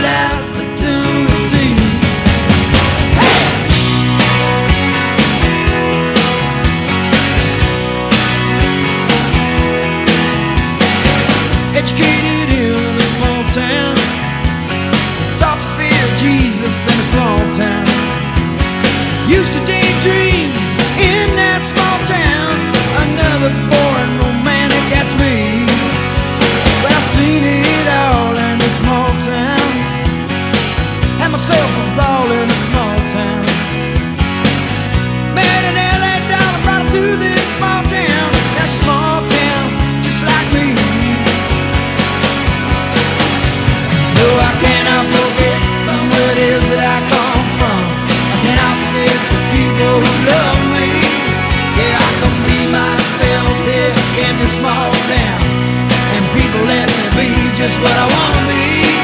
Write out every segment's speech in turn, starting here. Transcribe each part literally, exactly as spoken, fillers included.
opportunity. Hey! Educated in a small town, taught to fear Jesus in a small town. Used to daydream in that small town. Another boring romantic, that's me. But I've seen it all in this small town. Had myself a ball in a small town. Met an L A dollar, brought her to this small town. That small town, just like me. No, I cannot forget from where it is that I come from. I cannot forget the people who love me. Yeah, I can be myself here in this small town, and people let me be just what I want to be.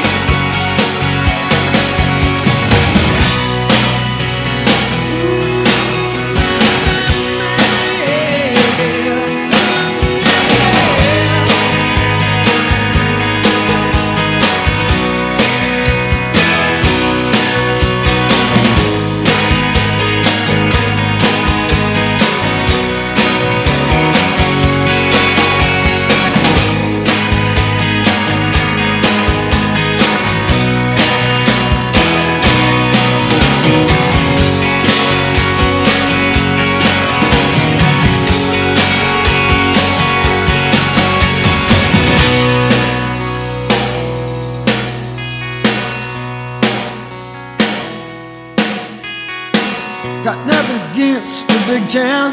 Got nothing against the big town.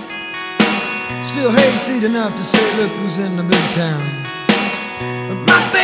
Still hayseed enough to say, look who's in the big town. But my